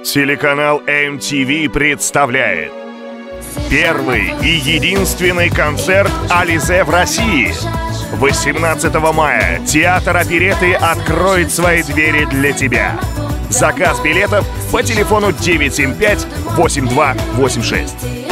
Телеканал MTV представляет первый и единственный концерт Ализе в России. 18 мая театр оперетты откроет свои двери для тебя. Заказ билетов по телефону 975-8286.